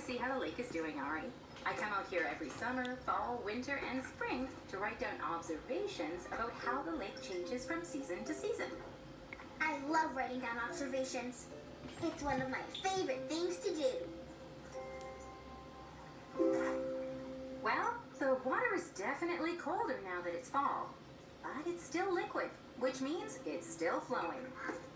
see how the lake is doing, Ari. I come out here every summer, fall, winter, and spring to write down observations about how the lake changes from season to season. I love writing down observations. It's one of my favorite things to do. Well, the water is definitely colder now that it's fall, but it's still liquid, which means it's still flowing.